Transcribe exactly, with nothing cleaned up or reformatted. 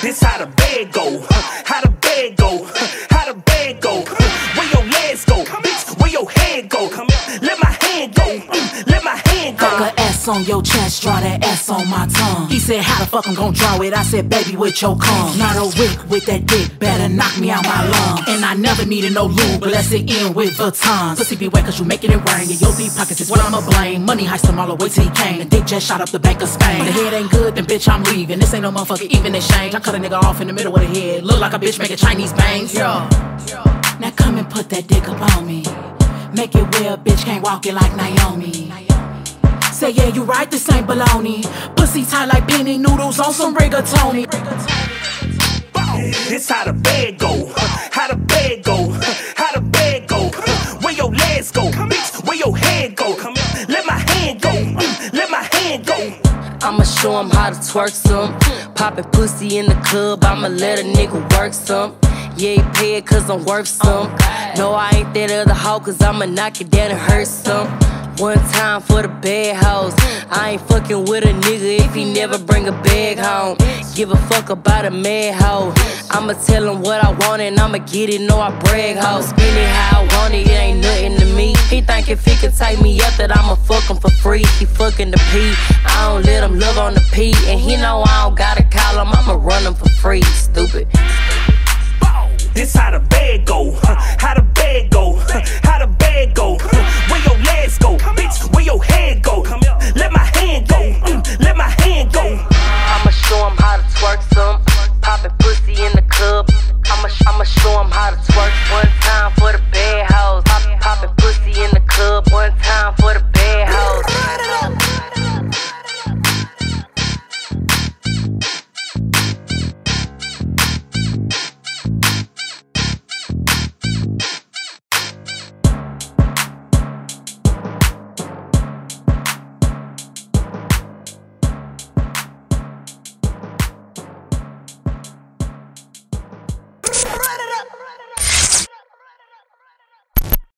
This how the bed go, how the bed go, how the bed go. Where your legs go, bitch, where your head go. Let my hand go, let my hand go. Fuck a S on your chest, draw that S on my tongue. He said, how the fuck I'm gon' draw it? I said, baby, with your cum. Not a wick with that dick, better knock me out my lungs. And I never needed no lube, but let's it in with Vuittons. Pussy be wet cause you making it rain, and your deep pockets is what I'ma blame. Money heist him all the way till he came, the dick just shot up the Bank of Spain. The head ain't good, then bitch I'm leaving. This ain't no motherfucking even exchange. I cut a nigga off in the middle of the head, look like a bitch making Chinese bangs. Yeah. Now come and put that dick up on me. Make it where a bitch can't walk it like Naomi. Say yeah, you right, this ain't baloney. Pussy tight like penny noodles on some rigatoni. This how the bed go, how the bed go, how the bed go. Where your legs go, bitch, where your head go. Let my hand go, let my hand go. I'ma show him how to twerk some. Poppin' pussy in the club, I'ma let a nigga work some. Yeah, he pay it cause I'm worth some. No, I ain't that other hoe cause I'ma knock it down and hurt some. One time for the bad hoes. I ain't fucking with a nigga if he never bring a bag home. Give a fuck about a mad hoe. I'ma tell him what I want and I'ma get it, no I brag hoe. Spend it how I want it, it ain't nothing to me. He think if he can take me up that I'ma fuck him for free. He fucking the P, I don't let him love on the P. And he know I don't gotta call him, I'ma run him for free, stupid. This how the bed go, how the bed go, how the bed go.